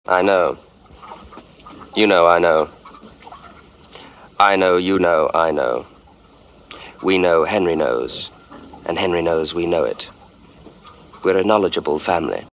I know. You know, I know. I know, you know, I know. We know Henry knows, and Henry knows we know it. We're a knowledgeable family.